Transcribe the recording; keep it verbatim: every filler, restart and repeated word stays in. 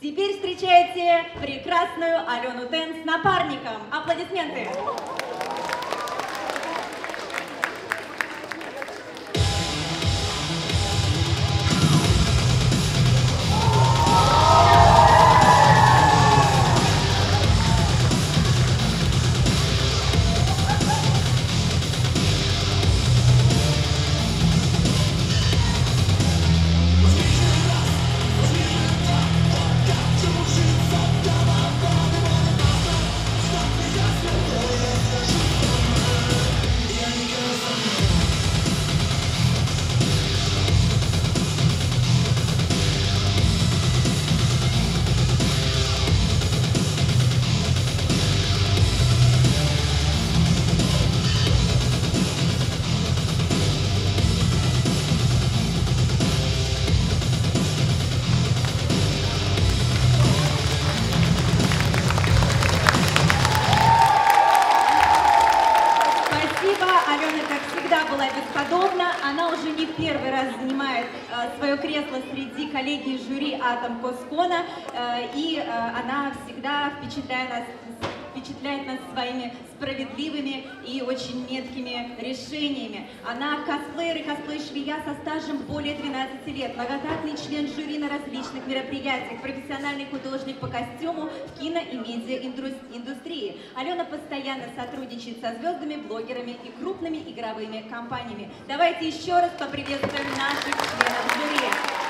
Теперь встречайте прекрасную Алену Тен с напарником. Аплодисменты! Алена, как всегда, была бесподобна. Она уже не в первый раз занимает э, свое кресло среди коллеги жюри Атом Коскона, э, и э, она всегда впечатляет нас, впечатляет нас своими справедливыми и очень меткими решениями. Она косплеер и косплей-швея со стажем более двенадцати лет, многократный член жюри на различных мероприятиях, профессиональный художник по костюму в кино и медиа-индустрии. Алена постоянно сотрудничает со звездами, блогерами и крупными игровыми компаниями. Давайте еще раз поприветствуем наших членов жюри.